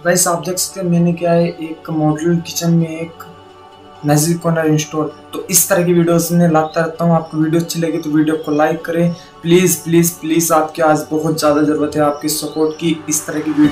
Guys आप देख सकते हैं मैंने क्या है एक मॉड्यूलर किचन में एक मैजिक कॉर्नर इंस्टॉल। तो इस तरह की वीडियोस में लाता रहता हूँ। आपको वीडियो अच्छी लगी तो वीडियो को लाइक करें प्लीज़ प्लीज़ प्लीज़। आपकी आज बहुत ज़्यादा ज़रूरत है आपकी सपोर्ट की। इस तरह की वीडियो